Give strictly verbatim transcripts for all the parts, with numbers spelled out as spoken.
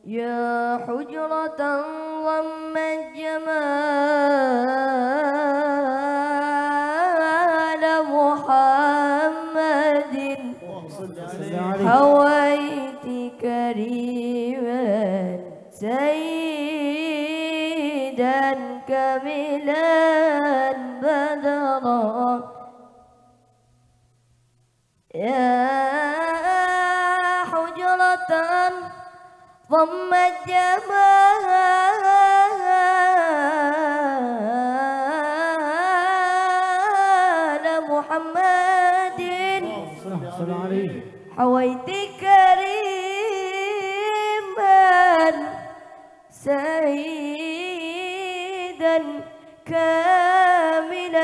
يا حجرة ضمت جمال محمد حويت كريما سيدا كاملا بدرا يا حجرة ضمت جمال محمد حويت كريما سيدا كاملا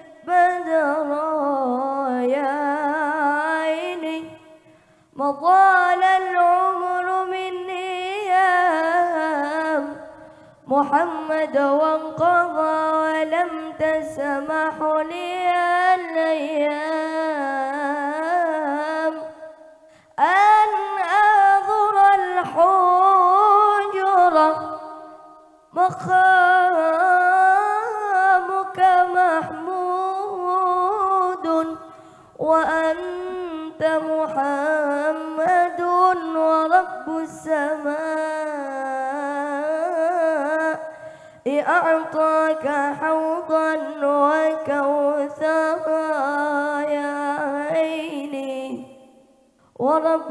بدرا يا عيني مطال العمر من ايام محمد وانقضى ولم تسمح لي الايام ان اعذر الحجرة مقامك محمود وأنت محمد ورب السماء أعطاك حوضا وكوثرا يا عيني ورب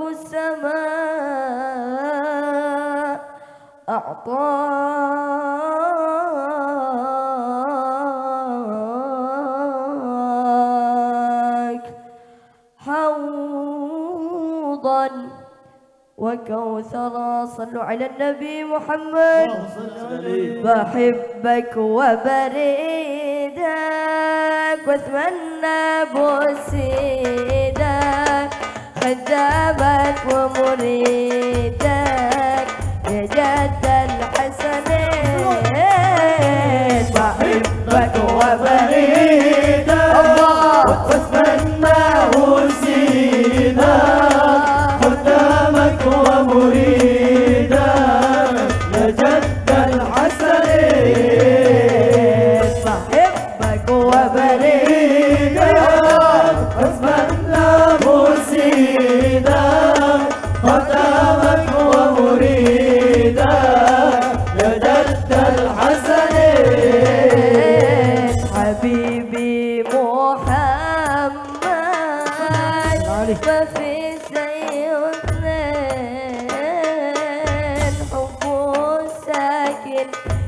السماء أعطاك حوضا وكوثرا. صلوا على النبي محمد. بحبك وبريدك واتمنى بوسيدك خدامك ومريدك يا جد الحسنين. بحبك وبريدك واتمنى بوسيدك خدامك ومريدك يا جد الحسنين. بحبك وبريدك واتمنى بوسيدك خدامك ومريدك يا جد الحسنين. حبيبي محمد ما في زي اثنين حبه ساكن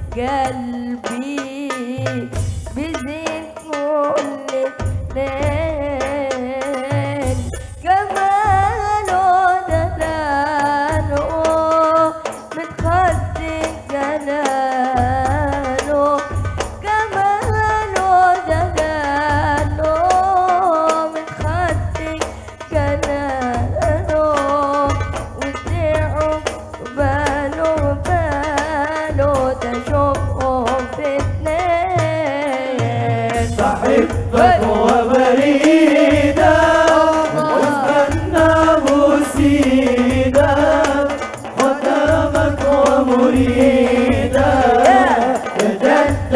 قلبي بزين كل اثنين كماله دلاله متخد جلاله كماله دلاله متخد جلاله وتعب باله باله تشوفهم في اثنين. بحبك وبريدك واتمنى بوسيدك خدامك ومريدك يا جد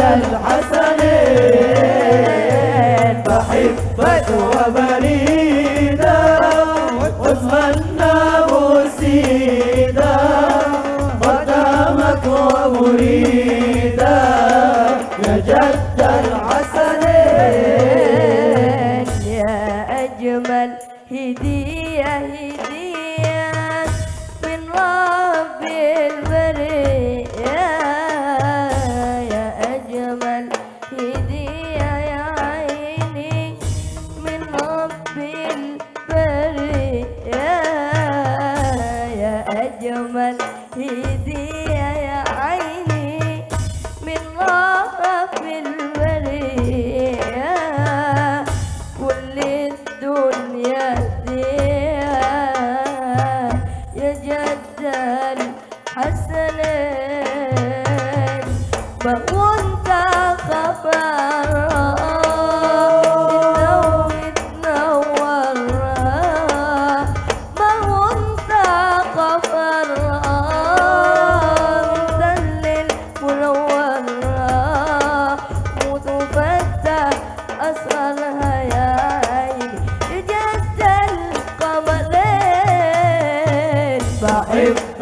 الحسنين. بحبك وبريدك واتمنى بوسيدك خدامك ومريدك يا جد الحسنين. يا أجمل هدية هدية من رب البرية يا أجمل هدية يا عيني من رب البرية يا أجمل هدية يا عيني من رب البرية كل الدنيا ديها يا جد الحسنين. ما كنت خبر تنور ما كنت خبر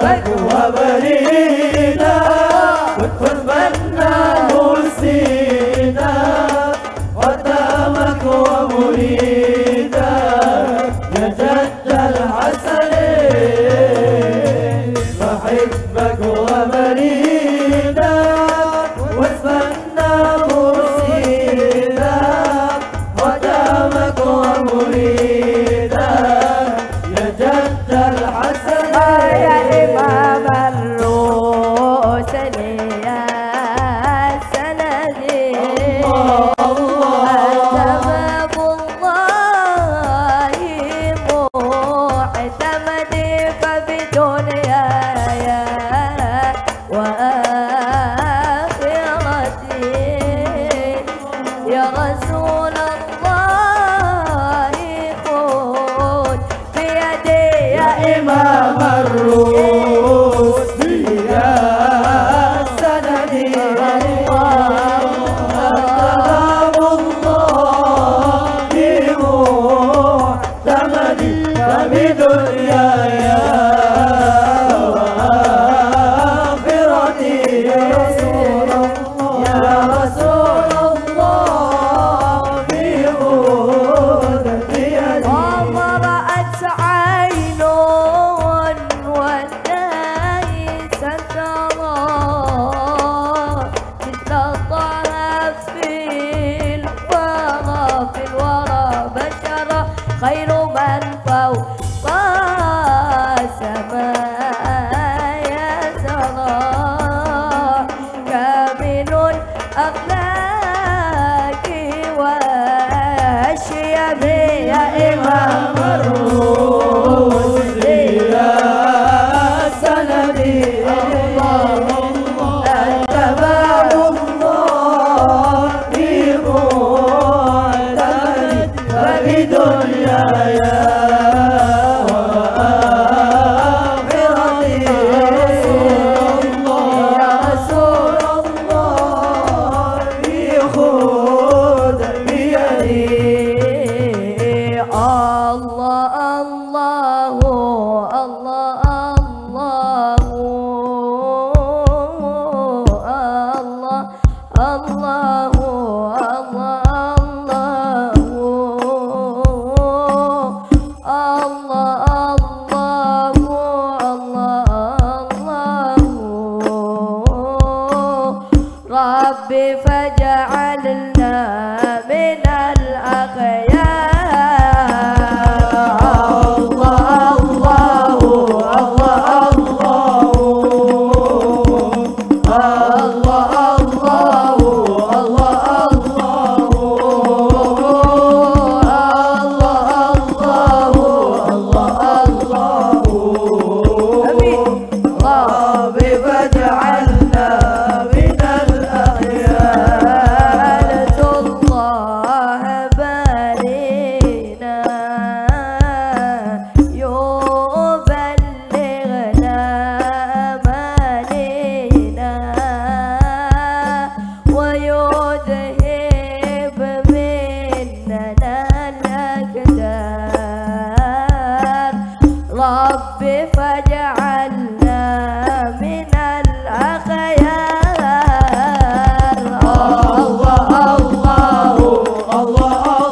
حبك وبرينا واتمنى مرسينا قدامك ومريدا يا جد الحسن بحبك وبرينا واتمنى مرسينا قدامك ومريدا يا جد الحسن يا إمام الرسل يا سندي أنت باب الله معتمدي فبدنياي وآخرتي يا رسول الله خذ بيدي يا إمام الرسل يا سندي باب الله معتمدي فبدنياي وآخرتي يا رسول الله يا رسول الله خذ بيدي وضرأت عين والناي سترى مثل طه في الورى في الورى بشرا خير من فوق السماء سرى كامل الأخلاق والشيم يا إمام الرسل يا سندي أنت باب الله معتمد فبدنياي وآخرتي يا رسول الله خذ بيدي الله الله الله الله ربي فاجعلنا من الأخيار الله الله الله ربي فاجعلنا من الأخيار الله الله الله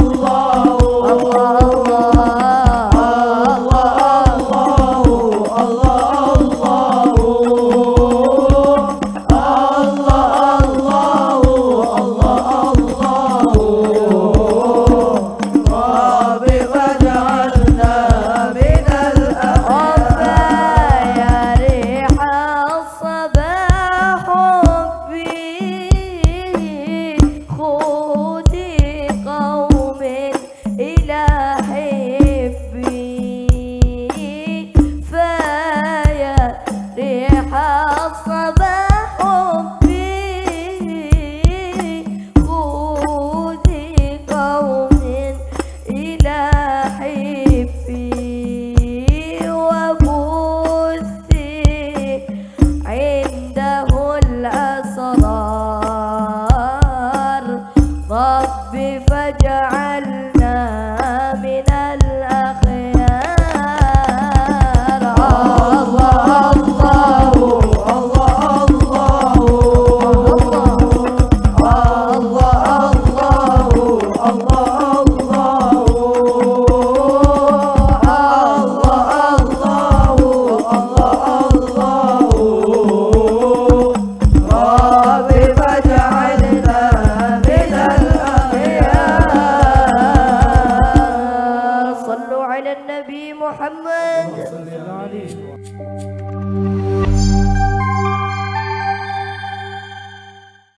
الصباح